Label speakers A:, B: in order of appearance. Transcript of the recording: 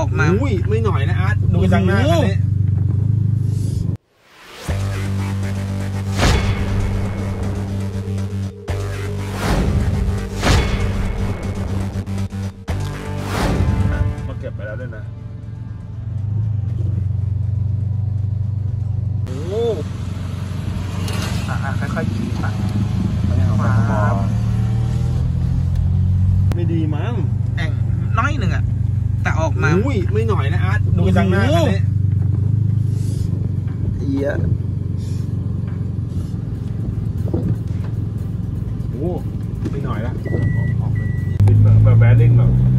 A: อกมา
B: อุ้ยไม่หน่อยนะอาร์ตดูจังหน้าคันนี้มาเก็บไปแล้วด้วยนะโอ้
A: ค่อยๆขี่ไป
B: ไม่ดีมั้ง
A: แองน้อยหนึ่งอะแต่ออกมา
B: อุ้ยไม่หน่อยนะอาร์ตดูจังหน้าคันนี้
A: เยอะ
B: โอ้ไม่หน่อยละออกเลยบินแบบแบดดิ้งแบบ